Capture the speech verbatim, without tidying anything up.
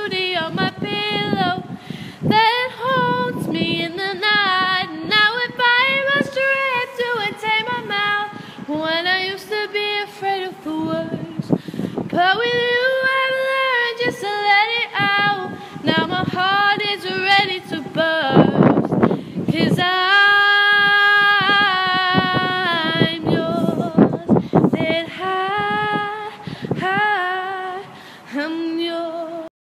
beauty on my pillow that holds me in the night. Now if I must trip to attain my mouth when I used to be afraid of the words, but with you I've learned just to let it out. Now my heart is ready to burst, 'cause I